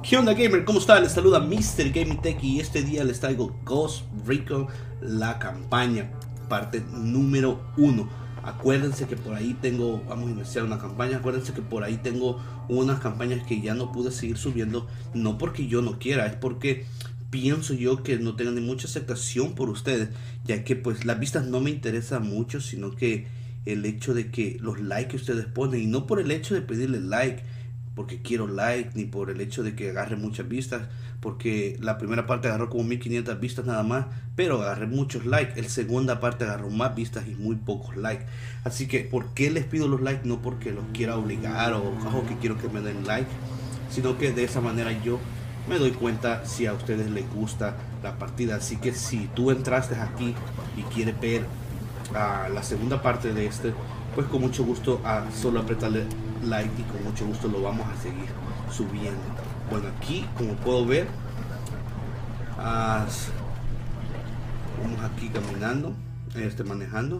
¿Qué onda, gamer? ¿Cómo está? Les saluda Mr. Gaming Tech y este día les traigo Ghost Recon, la campaña, parte número 1. Acuérdense que por ahí tengo, vamos a iniciar una campaña, acuérdense que por ahí tengo unas campañas que ya no pude seguir subiendo, no porque yo no quiera, es porque pienso yo que no tengan ni mucha aceptación por ustedes, ya que pues las vistas no me interesan mucho, sino que el hecho de que los likes que ustedes ponen, y no por el hecho de pedirle like, porque quiero like, ni por el hecho de que agarre muchas vistas, porque la primera parte agarró como 1500 vistas nada más, pero agarré muchos likes. La segunda parte agarró más vistas y muy pocos likes. Así que, ¿por qué les pido los likes? No porque los quiera obligar o que quiero que me den like, sino que de esa manera yo me doy cuenta si a ustedes les gusta la partida. Así que si tú entraste aquí y quieres ver la segunda parte de este, pues con mucho gusto solo apretarle like y con mucho gusto lo vamos a seguir subiendo. Bueno, aquí como puedo ver, vamos aquí caminando, manejando.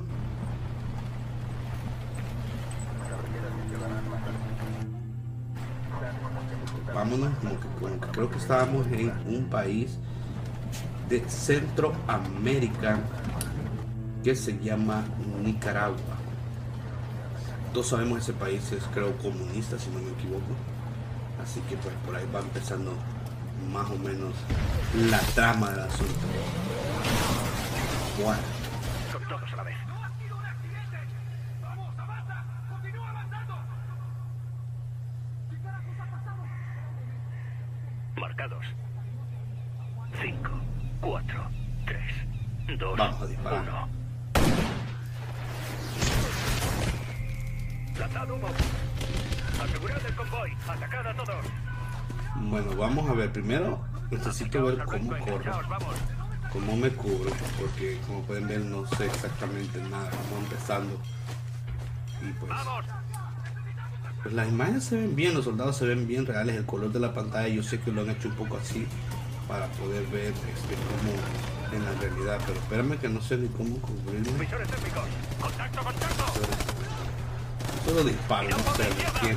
Vámonos, como que creo que estábamos en un país de Centroamérica que se llama Nicaragua. Todos sabemos ese país es, creo, comunista, si no me equivoco. Así que pues por ahí va empezando más o menos la trama del asunto. Bueno. Con todos a la vez. Marcados. 5, 4, 3, 2, Vamos a disparar. 1. Lanzad humo. Asegurad el convoy. Atacad a todos. Bueno, vamos a ver. Primero necesito ver cómo corro, cómo me cubro, porque como pueden ver no sé exactamente nada. Vamos empezando. Y pues las imágenes se ven bien, los soldados se ven bien reales, el color de la pantalla yo sé que lo han hecho un poco así para poder ver como en la realidad, pero espérame que no sé ni cómo cubrirme. Visores térmicos. Contacto, contacto. Solo disparo, no sé quién.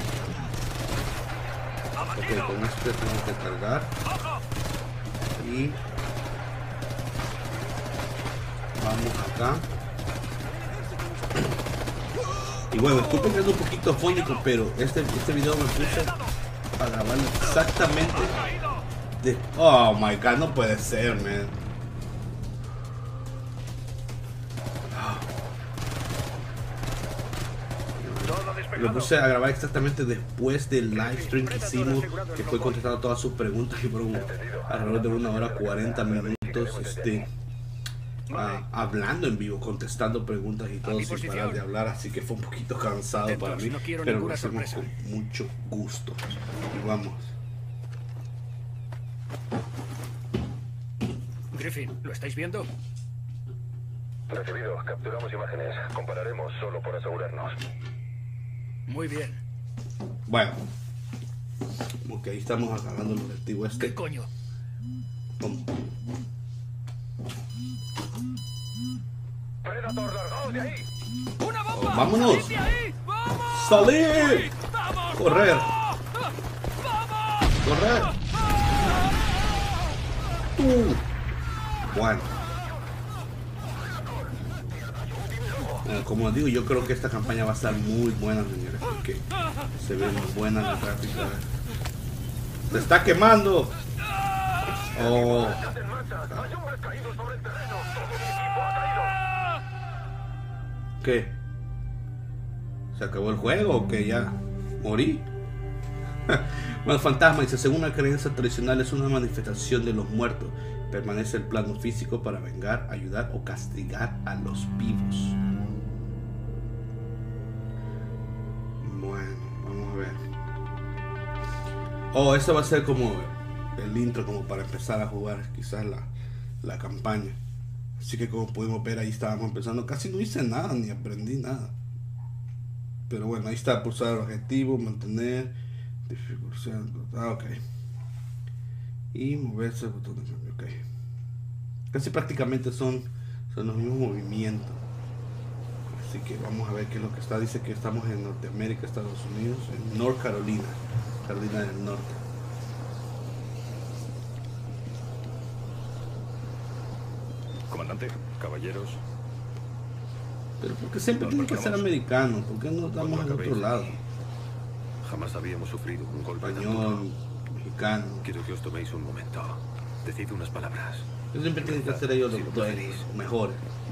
Ok, con este tengo que cargar y vamos acá. Y bueno, estoy pegando un poquito fónico, pero este video me puse a grabar exactamente de... Oh my god, no puede ser, man. Lo puse a grabar exactamente después del live stream que hicimos, que fue contestando todas sus preguntas y fueron alrededor de 1 hora 40 minutos hablando en vivo, contestando preguntas y todo sin parar de hablar, así que fue un poquito cansado para mí, pero lo hacemos con mucho gusto. Y vamos. Griffin, ¿lo estáis viendo? Recibido, capturamos imágenes. Compararemos solo por asegurarnos. Muy bien. Bueno, ok, ahí estamos agarrando el objetivo ¿Qué coño? ¿Cómo? Predator, largaos de ahí. ¡Una bomba! ¡Vámonos! ¡Salid de ahí! ¡Vamos! ¡Salir! ¡Vamos! ¡Correr! ¡Vamos! ¡Correr! Bueno. Como digo, yo creo que esta campaña va a estar muy buena, señores, porque se ven buenas las gráficas. ¡Se está quemando! ¡Oh! ¡Estás en marcha! ¡Hay hombres caídos sobre el terreno! ¡Todo mi equipo ha caído! ¿Qué? ¿Se acabó el juego o que ya morí? Bueno, fantasma dice, según la creencia tradicional es una manifestación de los muertos. Permanece el plano físico para vengar, ayudar o castigar a los vivos. Bueno, vamos a ver. Oh, esto va a ser como el intro, como para empezar a jugar quizás la campaña. Así que como pudimos ver, ahí estábamos empezando. Casi no hice nada, ni aprendí nada. Pero bueno, ahí está, pulsar el objetivo, mantener, dificultad, ok. Y moverse el botón de cambio, ok. Casi prácticamente son los mismos movimientos. Así que vamos a ver qué es lo que está. Dice que estamos en Norteamérica, Estados Unidos, en North Carolina, Carolina del Norte. Adelante, caballeros. Pero porque siempre tiene que ser americano, ¿por qué no estamos en otro lado? Jamás habíamos sufrido un golpe tan Español, duro. mexicano. Quiero que os toméis un momento. Decid unas palabras. Yo siempre tienen que ser ellos Si los lo dos preferís. mejores.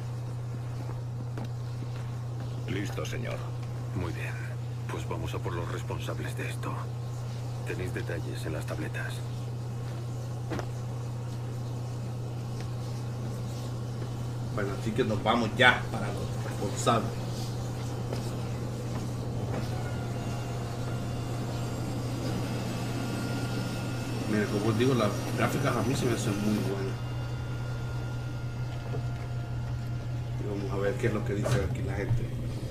Listo, señor. Muy bien. Pues vamos a por los responsables de esto. Tenéis detalles en las tabletas. Bueno, así que nos vamos ya para los responsables. Mira, como os digo, las gráficas a mí se me hacen muy buenas. Y vamos a ver qué es lo que dice aquí la gente.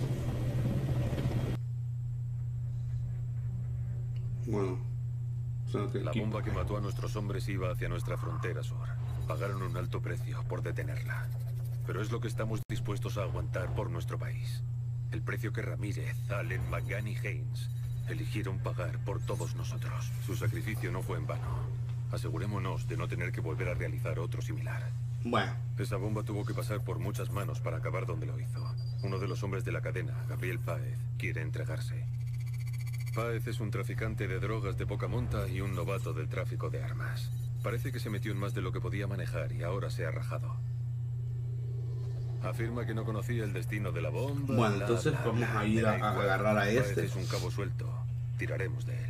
Bueno, o sea, que La aquí- bomba que mató a nuestros hombres iba hacia nuestra frontera sur. Pagaron un alto precio por detenerla. Pero es lo que estamos dispuestos a aguantar por nuestro país. El precio que Ramírez, Allen, McGann y Haynes eligieron pagar por todos nosotros. Su sacrificio no fue en vano. Asegurémonos de no tener que volver a realizar otro similar. Bueno, Esa bomba tuvo que pasar por muchas manos para acabar donde lo hizo. Uno de los hombres de la cadena, Gabriel Páez, quiere entregarse. Páez es un traficante de drogas de poca monta y un novato del tráfico de armas. Parece que se metió en más de lo que podía manejar y ahora se ha rajado. Afirma que no conocía el destino de la bomba. Bueno, bla, entonces bla, vamos bla. a ir Me da a igual. agarrar a Páez este. es un cabo suelto. Tiraremos de él.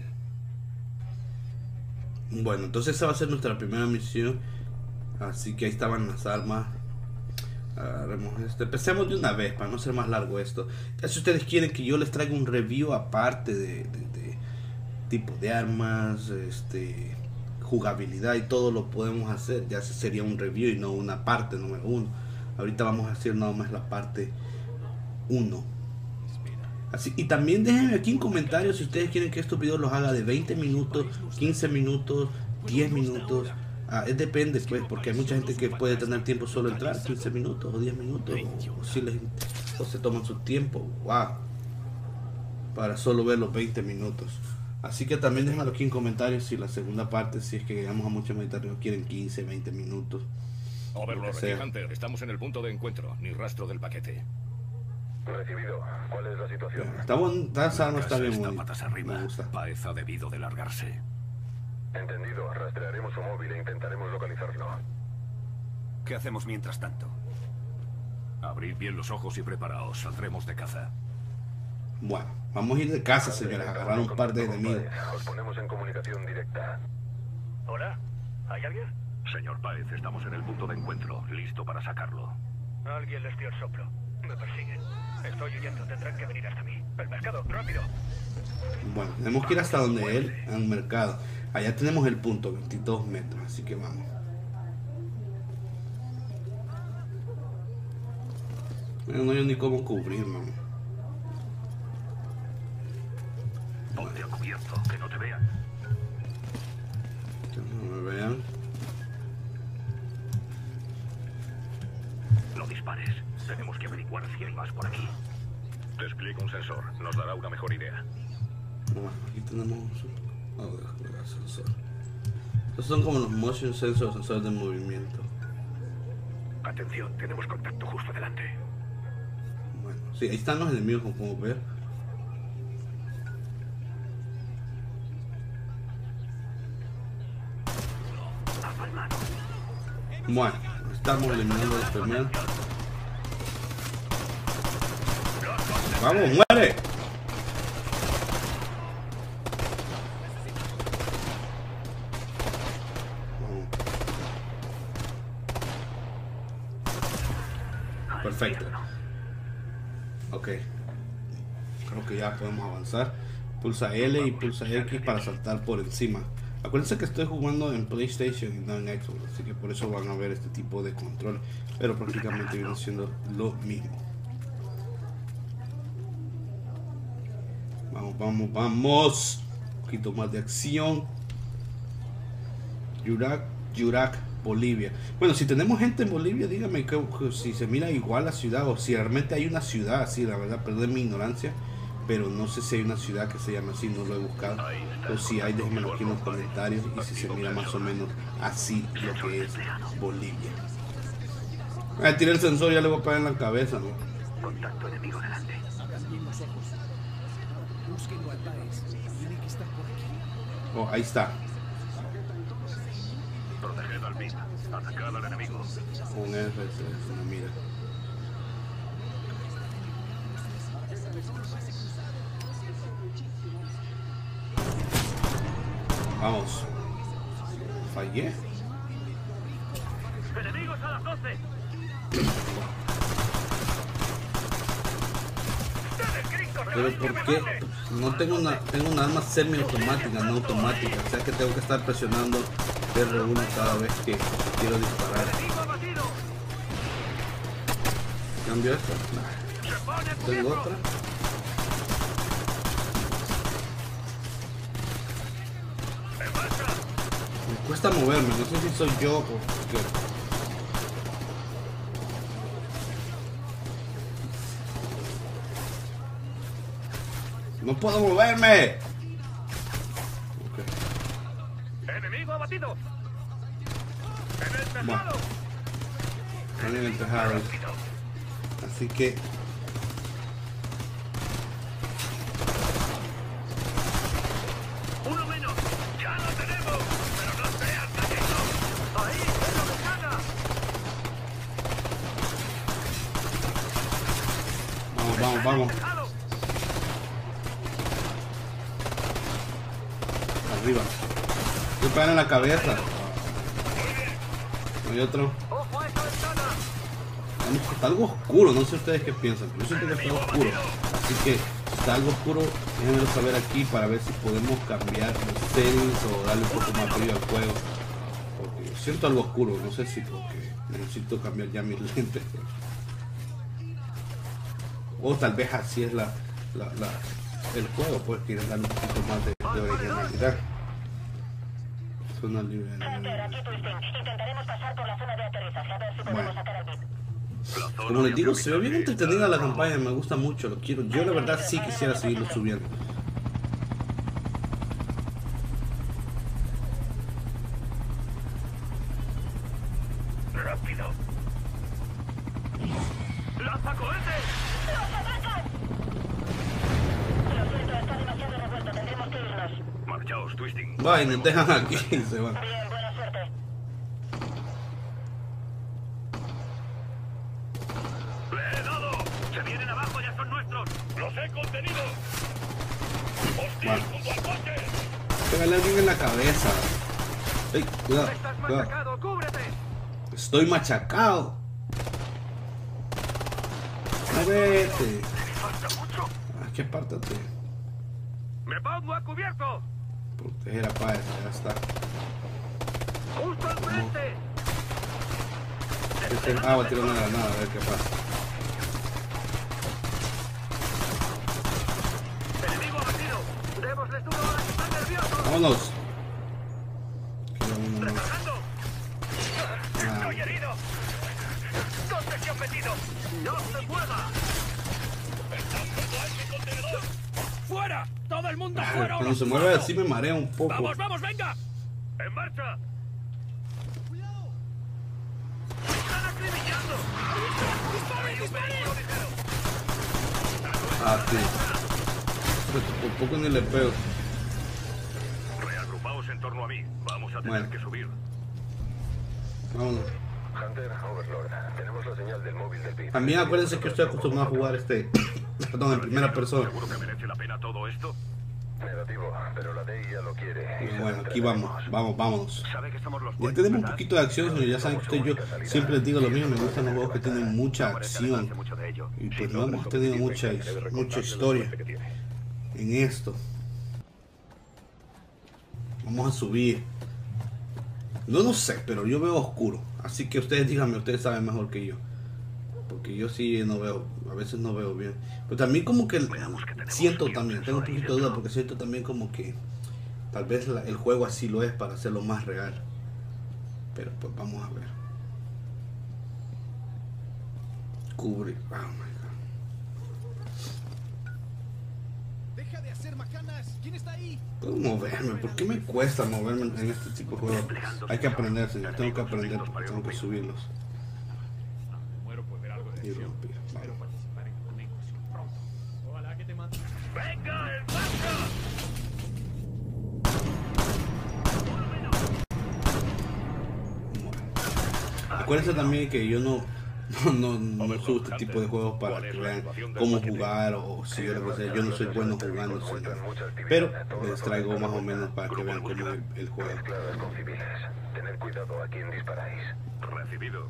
bueno, entonces esa va a ser nuestra primera misión. Así que ahí estaban las armas. Agarremos este. Empecemos de una vez para no ser más largo esto. Ya si ustedes quieren que yo les traiga un review aparte de tipo de armas, jugabilidad y todo, lo podemos hacer. Ya ese sería un review y no una parte número 1. Ahorita vamos a hacer nada más la parte 1. Así, y también déjenme aquí en comentarios si ustedes quieren que estos videos los haga de 20 minutos, 15 minutos, 10 minutos. Depende, pues, porque hay mucha gente que puede tener tiempo solo entrar 15 minutos o 10 minutos, o se toman su tiempo, wow, para solo ver los 20 minutos. Así que también déjenmelo aquí en comentarios si la segunda parte, si es que llegamos a mucho Mediterráneo, quieren 15, 20 minutos. Overlord, Lo que sea. Hunter, estamos en el punto de encuentro. Ni rastro del paquete. Recibido. ¿Cuál es la situación? Esta arma está bien Está bonita. patas Me arriba. gusta. Paez ha debido de largarse. Entendido. Rastrearemos su móvil e intentaremos localizarlo. ¿Qué hacemos mientras tanto? Abrid bien los ojos y preparaos. Saldremos de caza. Bueno, vamos a ir de casa, señores, a agarrar un par de enemigos. Os ponemos en comunicación directa. ¿Hola? ¿Hay alguien? Señor Paez, estamos en el punto de encuentro. Listo para sacarlo. Alguien les dio el soplo. Me persiguen. Estoy huyendo. Tendrán que venir hasta mí. ¡El mercado! ¡Rápido! Bueno, tenemos que ir hasta donde él, al mercado. Allá tenemos el punto, 22 metros, así que vamos. Bueno, no hay ni cómo cubrir, mano. Ponte a cubierto, que no te vean. Que no me vean. No dispares. Tenemos que averiguar si hay más por aquí. Despliega un sensor. Nos dará una mejor idea. Bueno, aquí tenemos sensor. Estos son como los motion sensors, sensores de movimiento. Atención, tenemos contacto justo delante. Bueno, sí, ahí están los enemigos, como podemos ver. Bueno, estamos eliminando a los primeros. ¡Vamos, muere! Perfecto. Ok. Creo que ya podemos avanzar. Pulsa L y pulsa X para saltar por encima. Acuérdense que estoy jugando en PlayStation y no en Xbox, así que por eso van a ver este tipo de control. Pero prácticamente viene siendo lo mismo. Vamos, vamos, vamos. Un poquito más de acción. Yurak, Bolivia. Bueno, si tenemos gente en Bolivia, dígame que si se mira igual la ciudad o si realmente hay una ciudad así, la verdad, perdón mi ignorancia, pero no sé si hay una ciudad que se llama así, no lo he buscado. O si hay, déjenmelo aquí en los comentarios y si se mira más o menos así lo que es Bolivia. Tiré el sensor y ya le voy a pegar en la cabeza, ¿no? Contacto enemigo delante. Oh, ahí está. Proteged al VIP. Atacad al enemigo. Un F, no mira. Vamos. Fallé. ¡Enemigos a las 12! Pero ¿por qué? No tengo una arma semiautomática, no automática. O sea que tengo que estar presionando R1 cada vez que quiero disparar. ¿Cambio esto? Nah. ¿Tengo otra? Me cuesta moverme, no sé si soy yo o qué. ¡No puedo moverme! Okay. ¡Enemigo abatido! ¡En el tejado! Bueno, están en el tejado. Así que... ¡Uno menos! ¡Ya lo tenemos! ¡Pero no seas gallego! ¡Ahí! ¡Es lo que gana! Vamos, vamos, vamos. Arriba. Estoy pegando en la cabeza. No hay otro. ¡Ojo a esa ventana! Está algo oscuro, no sé ustedes qué piensan. Yo siento que está oscuro. Así que si está algo oscuro, déjenmelo saber aquí para ver si podemos cambiar los settings o darle un poco más brillo al juego. Porque siento algo oscuro, no sé si porque necesito cambiar ya mis lentes. O tal vez así es el juego, pues quieren darle un poquito más de originalidad. Zona libre. Intentaremos pasar por la zona de aterrizaje a ver si podemos sacar al VIP. Como les digo, se ve bien entretenida la campaña, me gusta mucho, lo quiero. Yo la verdad sí quisiera seguirlo subiendo. ¡Rápido! ¡Lanza cohetes! ¡Los atacan! Lo siento, está demasiado revuelto, tendremos que irnos. Marchaos, Twisting. Va, y nos dejan aquí y se van. Bien, buena suerte. ¡Le he dado! ¡Se vienen abajo, ya son nuestros! ¡Los he contenido! ¡Hostia, Vale. junto al coche! Pégale a alguien en la cabeza. ¡Ey, cuidado! ¡Estás Cuidado! machacado! ¡Cúbrete! Estoy machacado. ¡Muévete! ¡Falta mucho! Ah, que apártate. ¡Me pongo a cubierto! Proteger a Páez, ya está. ¡Justo al frente! Ah, voy a tirar una granada, a ver qué pasa. ¡Enemigo abatido! ¡Démosles duro ahora que están nerviosos! ¡Vámonos! Queda uno más. ¡Recargando! Ah, ¡Estoy herido! ¿Dónde se han metido? ¡No se mueva! ¡Están junto a ese contenedor! ¡Fuera! ¡Todo el mundo fuera! cuando se mueve así me marea un poco. ¡Vamos, vamos, venga! ¡En marcha! ¡Están acribillando! ¡Disparen, disparen! Ah, sí. Por poco ni le pego. Reagrupaos en torno a mí. Vamos a tener Bueno. que subir. Vámonos. Hunter, Overlord, tenemos la señal del móvil del VIP. También acuérdense que estoy acostumbrado a jugar perdón, en primera persona. ¿Seguro que merece la pena todo esto? Negativo, pero la DIA lo quiere. Y bueno, aquí vamos, vámonos. Sabe que somos los Ya buenos, tenemos un ¿verdad? poquito de acción, señor. Ya saben que yo siempre les digo lo mismo, me gustan los juegos que tienen mucha acción. Mucho de ello. Y pues no hemos tenido mucha historia en esto. Vamos a subir. No sé, pero yo veo oscuro. Así que ustedes díganme, ustedes saben mejor que yo. Porque yo sí no veo, a veces no veo bien. Pero también como que siento también, tengo un poquito de duda porque siento también como que tal vez el juego así lo es para hacerlo más real. Pero pues vamos a ver. Cubrir. Oh my God. Deja de hacer macanas. ¿Quién está ahí? Puedo moverme, ¿por qué me cuesta moverme en este tipo de juegos? Hay que aprender, señor, tengo que aprender porque tengo que subirlos. Y rompí. Espero participar en tu negocio pronto. Ojalá que te maten. ¡Venga, el marcha! Acuérdense también que yo no subo este tipo de juegos para que vean cómo jugar o si yo lo que sea. Yo no soy bueno jugando, señor. Pero les traigo más o menos para que vean cómo es el juego. Mezcladas con civiles. Tened cuidado a quién disparáis. Recibido.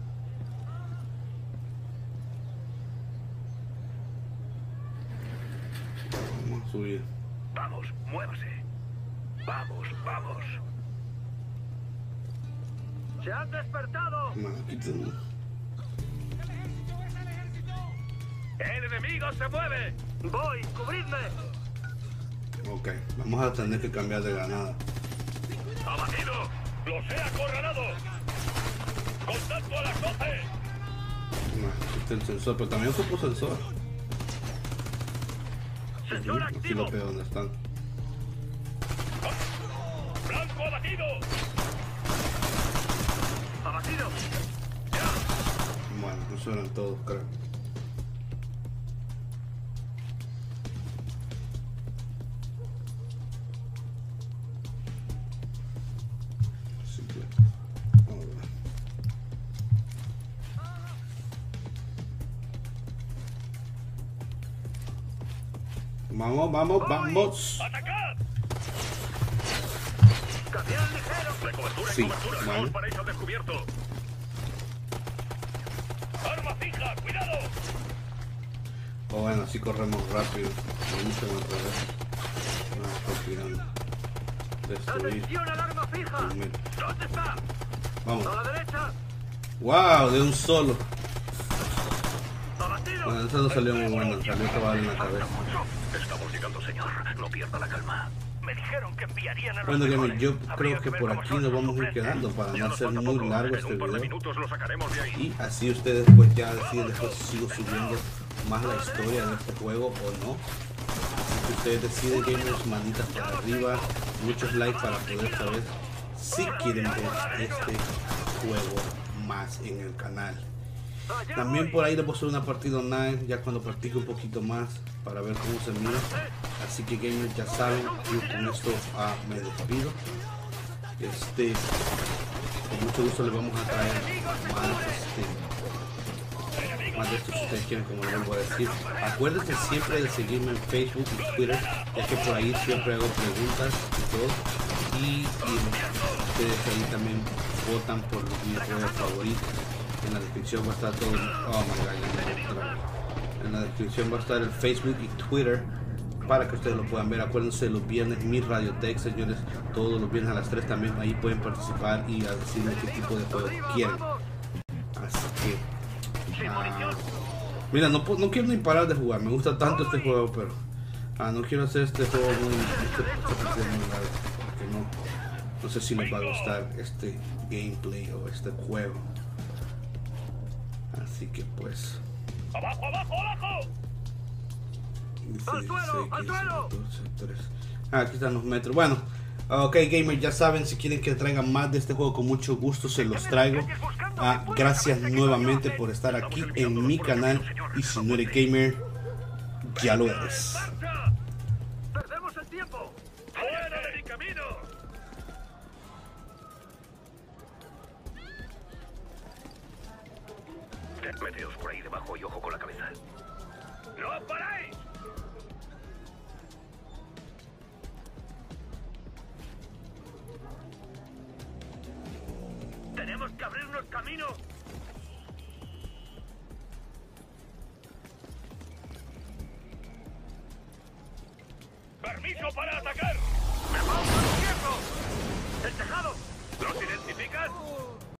Vamos a subir. Vamos, muévase. Vamos, vamos. ¡Se han despertado! Aquí tengo. ¡El enemigo se mueve! ¡Voy! ¡Cubridme! Ok, vamos a tener que cambiar de granada. ¡Abatido! ¡Los he acorralado! ¡Contacto a las 12! Aquí está el sensor, pero también ocupo sensor. ¡Sensor Aquí activo! lo veo donde están. ¡Blanco abatido! ¡Abatido! Bueno, eso eran todos, creo. Así que, vamos a ver. Vamos, vamos, vamos. ¡Atacad! ¡Camión ligero! ¡De cobertura Sí, en cobertura! vale. ¡Vamos para al descubierto! ¡Arma fija! ¡Cuidado! Oh, bueno, así corremos rápido. Vamos a revés. No, estoy tirando. Destruir. ¡Atención al arma fija! Primero. ¿Dónde está? Vamos. ¡A la derecha! Wow, de un solo. ¡Abatido! Bueno, eso no salió muy bueno, salió cabal en la cabeza. Estamos llegando, señor. No pierda la calma. Me dijeron que enviarían a los Bueno, Gamer, mejores. yo Habría creo que ver por cómo aquí son nos sus vamos a ir suplentes. quedando para Ya no nos hacer falta muy poco. largo En este un par de video. minutos lo sacaremos de ahí. Y así ustedes pues ya deciden después si sigo subiendo más la historia de este juego o no. Así que ustedes deciden, gamers, manitas para arriba, muchos likes para poder saber si quieren ver este juego más en el canal. También por ahí les voy a hacer una partida online ya cuando practique un poquito más para ver cómo se mira. Así que gamers ya saben, yo con esto me despido. Con mucho gusto les vamos a traer más de esto si ustedes quieren, como les vuelvo a decir. Acuérdense siempre de seguirme en Facebook y Twitter, ya que por ahí siempre hago preguntas y todo. Y ustedes ahí también votan por los videojuegos favoritos. En la descripción va a estar todo. Oh my god, ya me otra vez. En la descripción va a estar el Facebook y Twitter para que ustedes lo puedan ver. Acuérdense los viernes mi Radiotech, señores, todos los viernes a las 3 también ahí pueden participar y a decirme qué tipo de juego quieren. Así que mira, no quiero ni parar de jugar, me gusta tanto este juego, pero no quiero hacer este juego muy largo, porque no sé si les va a gustar este gameplay o este juego. Así que pues ¡Abajo, abajo, abajo! 16, suelo, 15, al suelo! 14, 13. Aquí están los metros. Bueno, ok, gamers, ya saben, si quieren que traigan más de este juego, con mucho gusto se los traigo. Gracias nuevamente por estar aquí en mi canal. Y si no eres gamer, ya lo eres. ¡Marcha! ¡Perdemos el tiempo! ¡Fuera de mi camino! Meteos por ahí debajo y ojo con la cabeza. ¡No paráis! ¡Tenemos que abrirnos camino! ¡Permiso para atacar! ¡Me pongo al izquierdo! ¡El tejado! ¿Los identificas?